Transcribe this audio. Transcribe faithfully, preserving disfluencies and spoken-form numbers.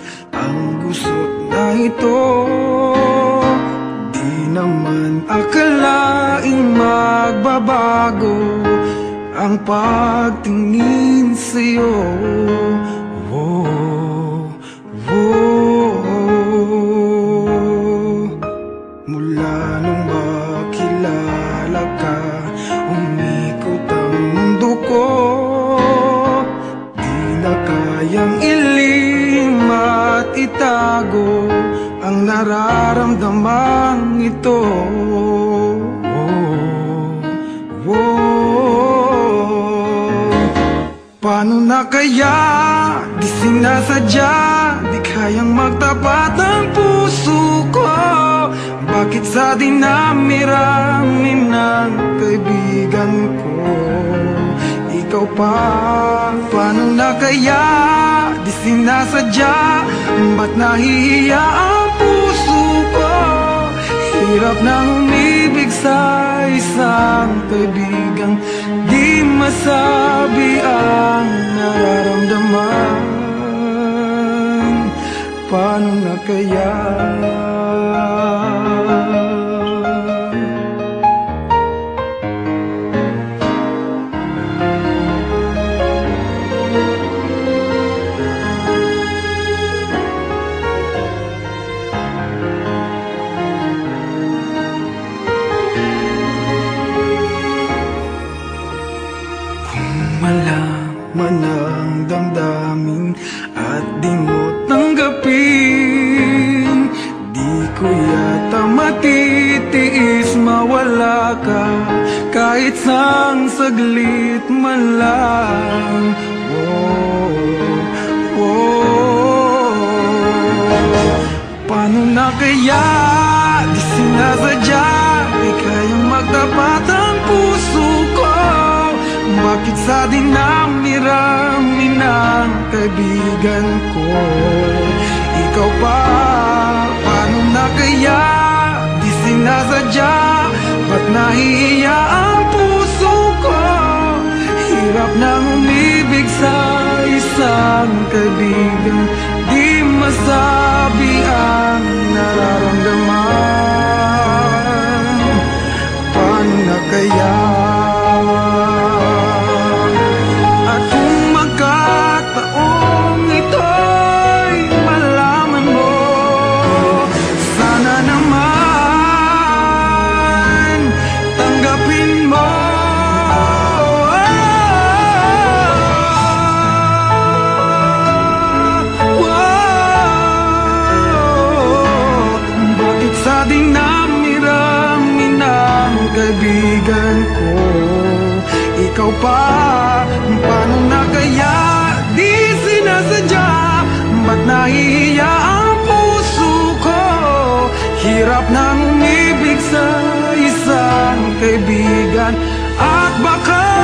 ang gusot na ito. Di naman akalaing magbabago ang pagtingin sa'yo. Oh, oh, oh. Mula nung makilala ka, umikot ang mundo ko. Di na kayang ilim at itago ang nararamdamang ito. Oh, oh. Paano na kaya? Di sinasadya, di kayang magtapat ang puso ko. Bakit sa dinami-rami ng kaibigan ko ikaw pa? Paano na kaya? Di sinasadya, ba't nahihiya ang puso ko? Hirap nang umibig sa isang kaibigang di masabi ang nararamdaman. Paano na kaya? Malaman ang damdamin at di mo tanggapin, di ko yata matitiis mawala ka kahit sang saglit man lang. Oh, oh. Paano na kaya? Di sinasadya, di kayang magtapat ang puso ko. Bakit sa dinami-rami ng kaibigan ko ikaw pa? Paano na kaya? Di sinasadya, ba't nahihiya ang puso ko? Hirap nang umibig sa isang kaibigan di masabi ang nararamdaman. Paano na kaya? Kaibigan ko, ikaw pa. Paano na kaya? Di sinasadya, ba't nahihiya ang puso ko? Hirap nang umibig sa isang kaibigan at baka